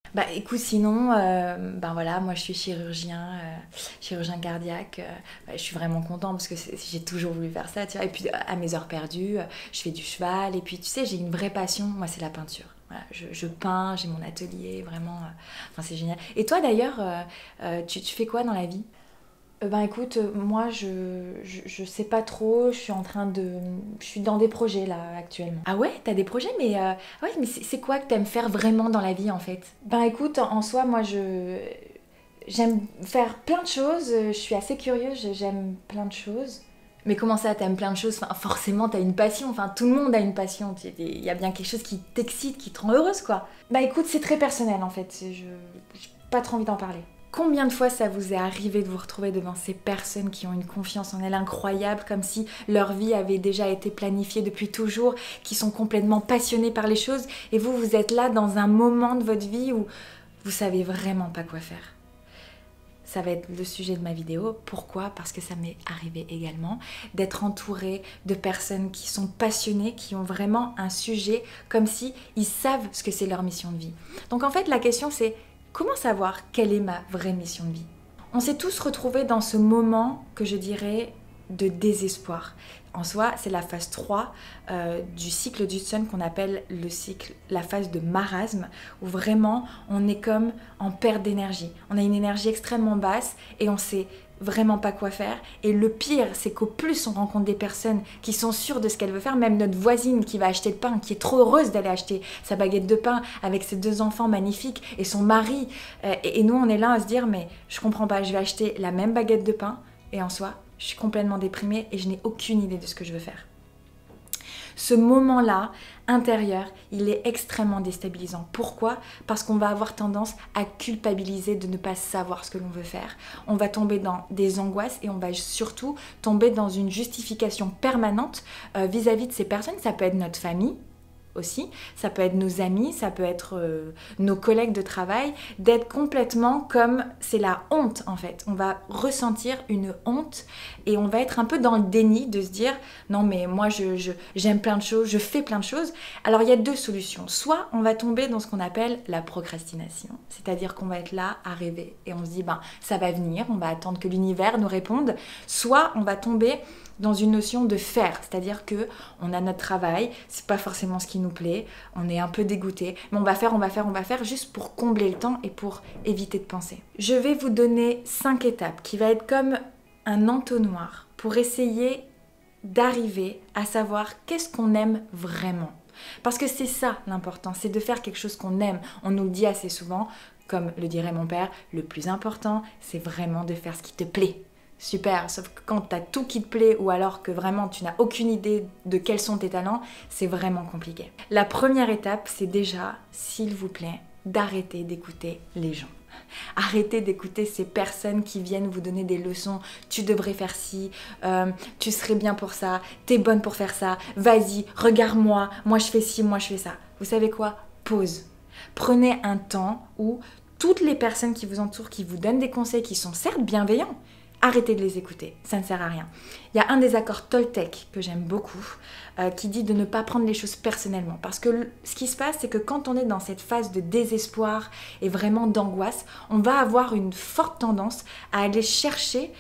Bah écoute, sinon, ben voilà, moi je suis chirurgien, chirurgien cardiaque. Bah, je suis vraiment contente parce que j'ai toujours voulu faire ça, tu vois. Et puis à mes heures perdues, je fais du cheval. Et puis tu sais, j'ai une vraie passion, moi c'est la peinture. Voilà, je peins, j'ai mon atelier, vraiment. Enfin, c'est génial. Et toi d'ailleurs, tu fais quoi dans la vie? Ben écoute, moi je sais pas trop, je suis dans des projets là actuellement. Ah ouais, t'as des projets, mais ouais, mais c'est quoi que t'aimes faire vraiment dans la vie en fait? Ben écoute, en soi, j'aime faire plein de choses, je suis assez curieuse, j'aime plein de choses. Mais comment ça, t'aimes plein de choses? Enfin, forcément, t'as une passion, enfin tout le monde a une passion, il y a bien quelque chose qui t'excite, qui te rend heureuse quoi. Bah écoute, c'est très personnel en fait, j'ai pas trop envie d'en parler. Combien de fois ça vous est arrivé de vous retrouver devant ces personnes qui ont une confiance en elles incroyable, comme si leur vie avait déjà été planifiée depuis toujours, qui sont complètement passionnées par les choses, et vous, vous êtes là dans un moment de votre vie où vous savez vraiment pas quoi faire. Ça va être le sujet de ma vidéo. Pourquoi? Parce que ça m'est arrivé également d'être entourée de personnes qui sont passionnées, qui ont vraiment un sujet comme si ils savent ce que c'est leur mission de vie. Donc en fait, la question c'est comment savoir quelle est ma vraie mission de vie? On s'est tous retrouvés dans ce moment que je dirais de désespoir. En soi, c'est la phase 3 du cycle d'Hudson qu'on appelle la phase de marasme, où vraiment on est comme en perte d'énergie. On a une énergie extrêmement basse et on sait vraiment pas quoi faire. Et le pire, c'est qu'au plus on rencontre des personnes qui sont sûres de ce qu'elles veulent faire, même notre voisine qui va acheter le pain, qui est trop heureuse d'aller acheter sa baguette de pain avec ses 2 enfants magnifiques et son mari. Et nous, on est là à se dire, mais je comprends pas, je vais acheter la même baguette de pain et en soi, je suis complètement déprimée et je n'ai aucune idée de ce que je veux faire. Ce moment-là, intérieur, il est extrêmement déstabilisant. Pourquoi? Parce qu'on va avoir tendance à culpabiliser de ne pas savoir ce que l'on veut faire. On va tomber dans des angoisses et on va surtout tomber dans une justification permanente vis-à-vis de ces personnes. Ça peut être notre famille, aussi, ça peut être nos amis, ça peut être nos collègues de travail, d'être complètement comme c'est la honte en fait. On va ressentir une honte et on va être un peu dans le déni de se dire non mais moi j'aime plein de choses, je fais plein de choses. Alors il y a 2 solutions. Soit on va tomber dans ce qu'on appelle la procrastination, c'est-à-dire qu'on va être là à rêver et on se dit ben ça va venir, on va attendre que l'univers nous réponde. Soit on va tomber dans une notion de faire, c'est-à-dire que on a notre travail, c'est pas forcément ce qui nous plaît, on est un peu dégoûté, mais on va faire juste pour combler le temps et pour éviter de penser. Je vais vous donner 5 étapes qui va être comme un entonnoir pour essayer d'arriver à savoir qu'est-ce qu'on aime vraiment. Parce que c'est ça l'important, c'est de faire quelque chose qu'on aime. On nous le dit assez souvent, comme le dirait mon père, le plus important, c'est vraiment de faire ce qui te plaît. Super, sauf que quand t'as tout qui te plaît ou alors que vraiment tu n'as aucune idée de quels sont tes talents, c'est vraiment compliqué. La première étape, c'est déjà, s'il vous plaît, d'arrêter d'écouter les gens. Arrêtez d'écouter ces personnes qui viennent vous donner des leçons. Tu devrais faire ci, tu serais bien pour ça, t'es bonne pour faire ça, vas-y, regarde-moi, moi je fais ci, moi je fais ça. Vous savez quoi? Pause. Prenez un temps où toutes les personnes qui vous entourent, qui vous donnent des conseils qui sont certes bienveillants, arrêtez de les écouter, ça ne sert à rien. Il y a un des accords Toltec que j'aime beaucoup qui dit de ne pas prendre les choses personnellement. Parce que ce qui se passe, c'est que quand on est dans cette phase de désespoir et vraiment d'angoisse, on va avoir une forte tendance à aller chercher,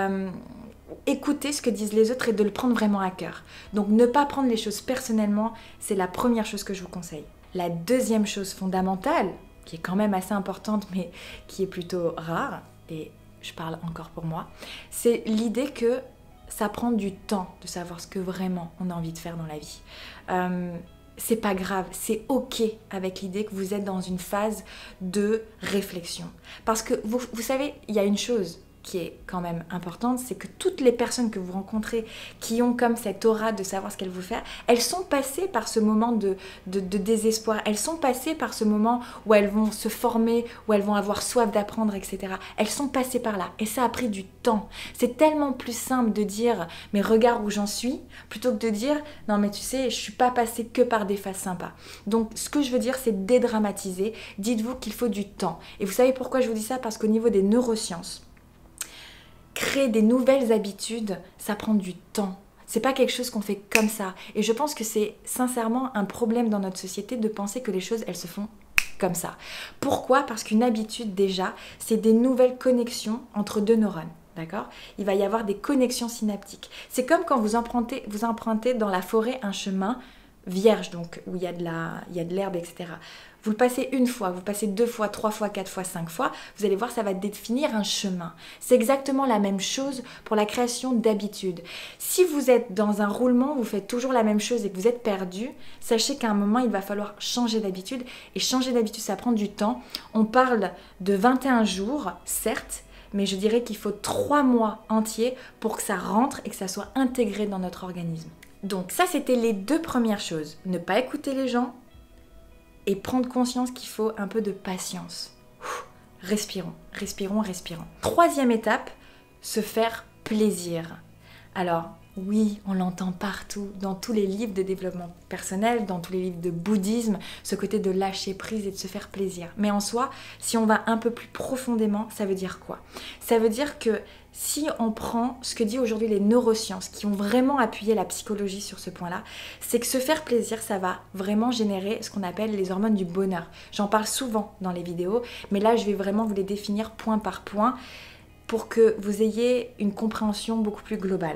écouter ce que disent les autres et de le prendre vraiment à cœur. Donc ne pas prendre les choses personnellement, c'est la première chose que je vous conseille. La deuxième chose fondamentale, qui est quand même assez importante mais qui est plutôt rare, et je parle encore pour moi, c'est l'idée que ça prend du temps de savoir ce que vraiment on a envie de faire dans la vie. C'est pas grave, c'est ok avec l'idée que vous êtes dans une phase de réflexion. Parce que vous savez, il y a une chose qui est quand même importante, c'est que toutes les personnes que vous rencontrez qui ont comme cette aura de savoir ce qu'elles vont faire, elles sont passées par ce moment de désespoir, elles sont passées par ce moment où elles vont se former, où elles vont avoir soif d'apprendre, etc. Elles sont passées par là et ça a pris du temps. C'est tellement plus simple de dire mais regarde où j'en suis, plutôt que de dire non mais tu sais, je suis pas passée que par des phases sympas. Donc ce que je veux dire, c'est dédramatiser. Dites-vous qu'il faut du temps. Et vous savez pourquoi je vous dis ça? Parce qu'au niveau des neurosciences, créer des nouvelles habitudes, ça prend du temps. C'est pas quelque chose qu'on fait comme ça. Et je pense que c'est sincèrement un problème dans notre société de penser que les choses, elles se font comme ça. Pourquoi? Parce qu'une habitude déjà, c'est des nouvelles connexions entre deux neurones. D'accord? Il va y avoir des connexions synaptiques. C'est comme quand vous empruntez dans la forêt un chemin vierge, donc où il y a de l'herbe, etc. Vous le passez une fois, vous passez 2 fois, 3 fois, 4 fois, 5 fois, vous allez voir, ça va définir un chemin. C'est exactement la même chose pour la création d'habitudes. Si vous êtes dans un roulement, vous faites toujours la même chose et que vous êtes perdu, sachez qu'à un moment, il va falloir changer d'habitude. Et changer d'habitude, ça prend du temps. On parle de 21 jours, certes, mais je dirais qu'il faut 3 mois entiers pour que ça rentre et que ça soit intégré dans notre organisme. Donc ça, c'était les 2 premières choses. Ne pas écouter les gens et prendre conscience qu'il faut un peu de patience. Respirons, respirons, respirons. 3e étape, se faire plaisir. Alors, oui, on l'entend partout, dans tous les livres de développement personnel, dans tous les livres de bouddhisme, ce côté de lâcher prise et de se faire plaisir. Mais en soi, si on va un peu plus profondément, ça veut dire quoi? Ça veut dire que si on prend ce que disent aujourd'hui les neurosciences, qui ont vraiment appuyé la psychologie sur ce point-là, c'est que se faire plaisir, ça va vraiment générer ce qu'on appelle les hormones du bonheur. J'en parle souvent dans les vidéos, mais là, je vais vraiment vous les définir point par point pour que vous ayez une compréhension beaucoup plus globale.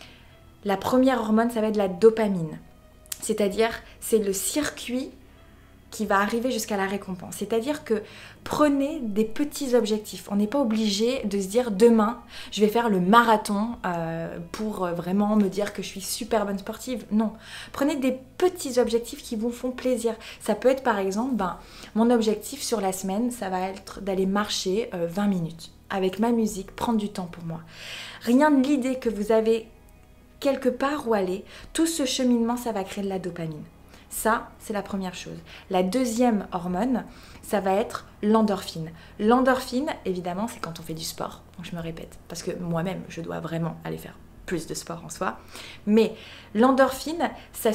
La première hormone, ça va être la dopamine. C'est-à-dire, c'est le circuit qui va arriver jusqu'à la récompense. C'est-à-dire que prenez des petits objectifs. On n'est pas obligé de se dire demain, je vais faire le marathon pour vraiment me dire que je suis super bonne sportive. Non. Prenez des petits objectifs qui vous font plaisir. Ça peut être par exemple, mon objectif sur la semaine, ça va être d'aller marcher 20 minutes avec ma musique, prendre du temps pour moi. Rien de l'idée que vous avez quelque part où aller, tout ce cheminement, ça va créer de la dopamine. Ça, c'est la première chose. La deuxième hormone, ça va être l'endorphine. L'endorphine, évidemment, c'est quand on fait du sport. Donc je me répète, parce que moi-même, je dois vraiment aller faire plus de sport en soi. Mais l'endorphine, ça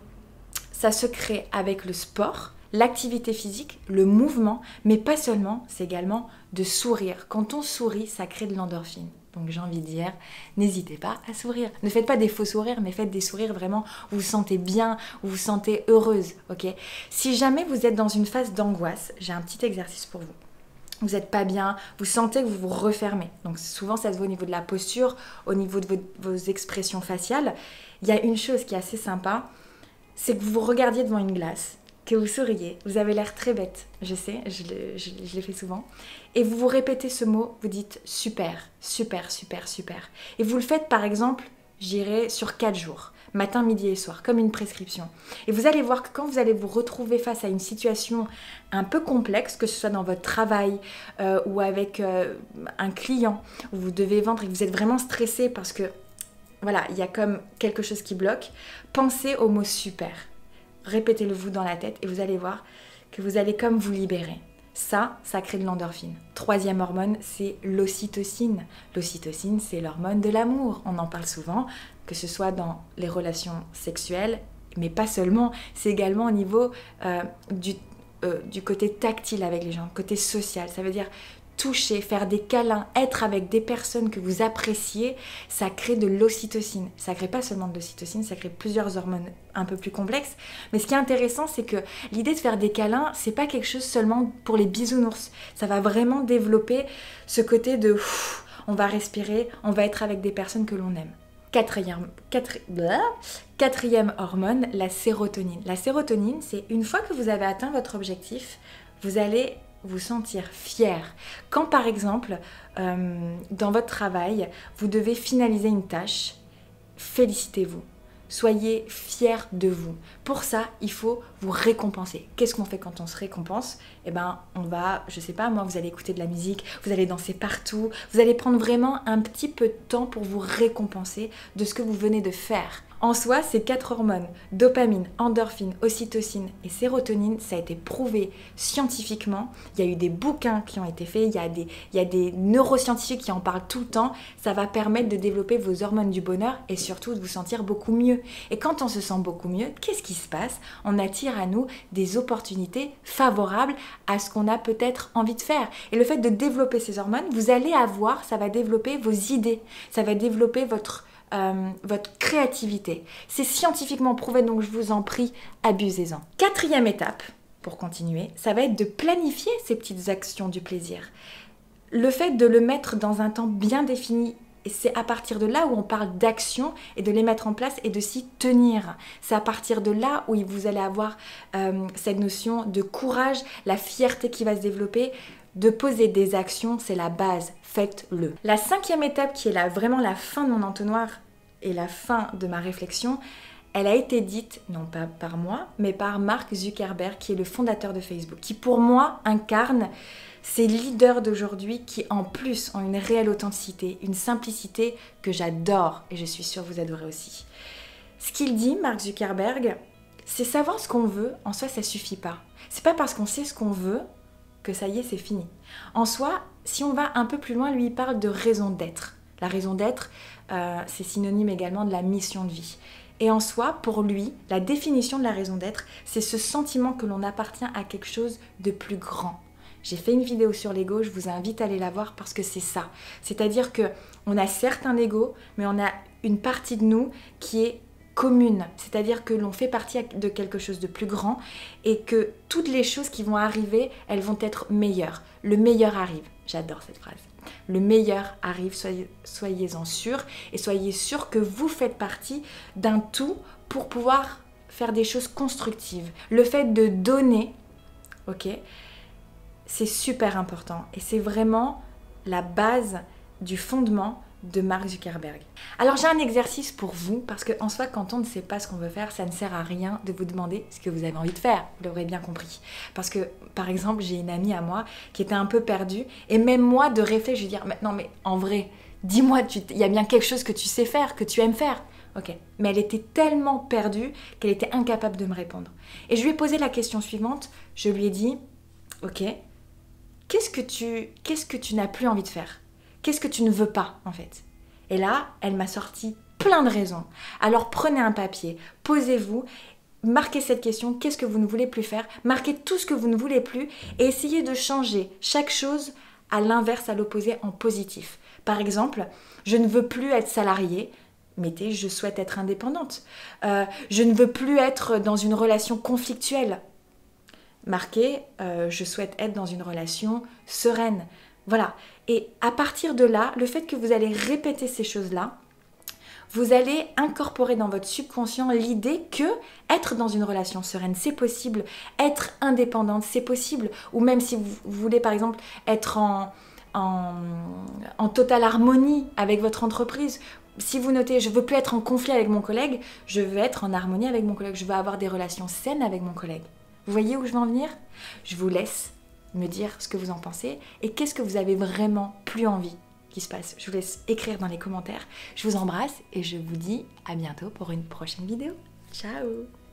se crée avec le sport, l'activité physique, le mouvement, mais pas seulement, c'est également de sourire. Quand on sourit, ça crée de l'endorphine. Donc j'ai envie de dire, n'hésitez pas à sourire. Ne faites pas des faux sourires, mais faites des sourires vraiment où vous vous sentez bien, où vous vous sentez heureuse. Ok? Si jamais vous êtes dans une phase d'angoisse, j'ai un petit exercice pour vous. Vous n'êtes pas bien, vous sentez que vous vous refermez. Donc souvent ça se voit au niveau de la posture, au niveau de vos expressions faciales. Il y a une chose qui est assez sympa, c'est que vous vous regardiez devant une glace, que vous souriez, vous avez l'air très bête, je sais, je l'ai fait souvent, et vous vous répétez ce mot, vous dites super, super, super, super. Et vous le faites par exemple, j'irai sur 4 jours, matin, midi et soir, comme une prescription. Et vous allez voir que quand vous allez vous retrouver face à une situation un peu complexe, que ce soit dans votre travail ou avec un client où vous devez vendre et que vous êtes vraiment stressé parce que voilà, il y a comme quelque chose qui bloque, pensez au mot super. Répétez-le vous dans la tête et vous allez voir que vous allez comme vous libérer. Ça crée de l'endorphine. 3e hormone, c'est l'ocytocine. L'ocytocine, c'est l'hormone de l'amour. On en parle souvent, que ce soit dans les relations sexuelles, mais pas seulement. C'est également au niveau du côté tactile avec les gens, côté social. Ça veut dire toucher, faire des câlins, être avec des personnes que vous appréciez, ça crée de l'ocytocine. Ça crée pas seulement de l'ocytocine, ça crée plusieurs hormones un peu plus complexes. Mais ce qui est intéressant, c'est que l'idée de faire des câlins, c'est pas quelque chose seulement pour les bisounours. Ça va vraiment développer ce côté de on va respirer, on va être avec des personnes que l'on aime. Quatrième hormone, la sérotonine. La sérotonine, c'est une fois que vous avez atteint votre objectif, vous allez vous sentir fier. Quand par exemple, dans votre travail, vous devez finaliser une tâche, félicitez-vous. Soyez fiers de vous. Pour ça, il faut vous récompenser. Qu'est-ce qu'on fait quand on se récompense? Eh ben, on va, je sais pas moi, vous allez écouter de la musique, vous allez danser partout, vous allez prendre vraiment un petit peu de temps pour vous récompenser de ce que vous venez de faire. En soi, ces 4 hormones, dopamine, endorphine, ocytocine et sérotonine, ça a été prouvé scientifiquement. Il y a eu des bouquins qui ont été faits, il y a des neuroscientifiques qui en parlent tout le temps. Ça va permettre de développer vos hormones du bonheur et surtout de vous sentir beaucoup mieux. Et quand on se sent beaucoup mieux, qu'est-ce qui se passe? On attire à nous des opportunités favorables à ce qu'on a peut-être envie de faire. Et le fait de développer ces hormones, vous allez avoir, ça va développer vos idées, ça va développer votre créativité. C'est scientifiquement prouvé, donc je vous en prie, abusez-en. 4e étape, pour continuer, ça va être de planifier ces petites actions du plaisir. Le fait de le mettre dans un temps bien défini, et c'est à partir de là où on parle d'action et de les mettre en place et de s'y tenir. C'est à partir de là où vous allez avoir cette notion de courage, la fierté qui va se développer. De poser des actions, c'est la base, faites-le. La 5e étape qui est vraiment la fin de mon entonnoir et la fin de ma réflexion, elle a été dite, non pas par moi, mais par Mark Zuckerberg, qui est le fondateur de Facebook, qui pour moi incarne ces leaders d'aujourd'hui qui en plus ont une réelle authenticité, une simplicité que j'adore et je suis sûre que vous adorez aussi. Ce qu'il dit, Mark Zuckerberg, c'est savoir ce qu'on veut, en soi ça suffit pas. C'est pas parce qu'on sait ce qu'on veut que ça y est, c'est fini. En soi, si on va un peu plus loin, lui il parle de raison d'être. La raison d'être, c'est synonyme également de la mission de vie. Et en soi, pour lui, la définition de la raison d'être, c'est ce sentiment que l'on appartient à quelque chose de plus grand. J'ai fait une vidéo sur l'ego, je vous invite à aller la voir parce que c'est ça. C'est-à-dire qu'on a certes un ego, mais on a une partie de nous qui est commune. C'est-à-dire que l'on fait partie de quelque chose de plus grand et que toutes les choses qui vont arriver, elles vont être meilleures. Le meilleur arrive. J'adore cette phrase. Le meilleur arrive, soyez-en sûrs et soyez sûrs que vous faites partie d'un tout pour pouvoir faire des choses constructives. Le fait de donner, ok, c'est super important et c'est vraiment la base du fondement de Mark Zuckerberg. Alors j'ai un exercice pour vous parce qu'en soi quand on ne sait pas ce qu'on veut faire, ça ne sert à rien de vous demander ce que vous avez envie de faire, vous l'aurez bien compris. Parce que par exemple j'ai une amie à moi qui était un peu perdue et même moi de réfléchir, je lui dis non mais en vrai, dis-moi, il y a bien quelque chose que tu sais faire, que tu aimes faire. Ok, mais elle était tellement perdue qu'elle était incapable de me répondre. Et je lui ai posé la question suivante, je lui ai dit ok, qu'est-ce que tu n'as plus envie de faire ? Qu'est-ce que tu ne veux pas, en fait ? Et là, elle m'a sorti plein de raisons. Alors prenez un papier, posez-vous, marquez cette question, qu'est-ce que vous ne voulez plus faire ? Marquez tout ce que vous ne voulez plus et essayez de changer chaque chose à l'inverse, à l'opposé, en positif. Par exemple, je ne veux plus être salariée, mettez, je souhaite être indépendante. Je ne veux plus être dans une relation conflictuelle. Marquez, je souhaite être dans une relation sereine. Voilà. Et à partir de là, le fait que vous allez répéter ces choses-là, vous allez incorporer dans votre subconscient l'idée que être dans une relation sereine, c'est possible. Être indépendante, c'est possible. Ou même si vous voulez, par exemple, être en totale harmonie avec votre entreprise. Si vous notez, je ne veux plus être en conflit avec mon collègue, je veux être en harmonie avec mon collègue. Je veux avoir des relations saines avec mon collègue. Vous voyez où je veux en venir ? Je vous laisse me dire ce que vous en pensez et qu'est-ce que vous avez vraiment plus envie qui se passe. Je vous laisse écrire dans les commentaires. Je vous embrasse et je vous dis à bientôt pour une prochaine vidéo. Ciao!